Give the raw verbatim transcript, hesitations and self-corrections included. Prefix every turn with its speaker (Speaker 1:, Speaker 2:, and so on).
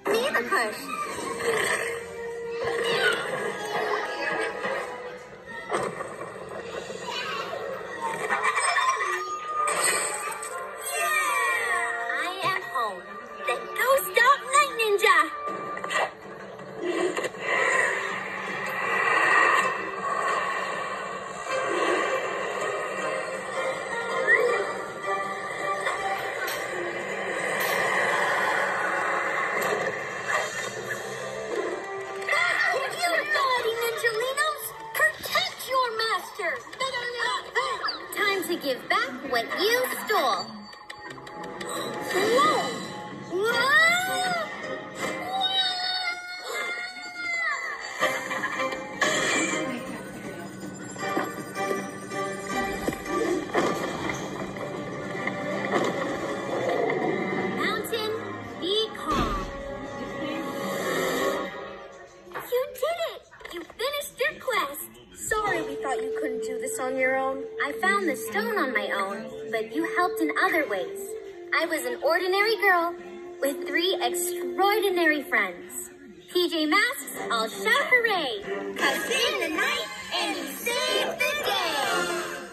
Speaker 1: me the push. Yeah! I am home. Then go stop Night Ninja! To give back what you stole. Whoa! Whoa! Mountain, be calm. You did it! You finished your quest. Sorry we thought you couldn't do this on your own. I found the stone on my own, but you helped in other ways. I was an ordinary girl with three extraordinary friends. P J Masks, all shout hooray! 'Cause in the night, and you saved the day!